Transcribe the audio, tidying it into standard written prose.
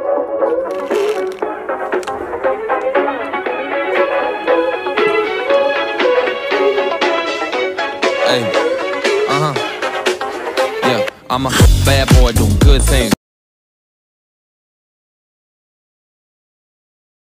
Hey, yeah, I'm a bad boy doing good things.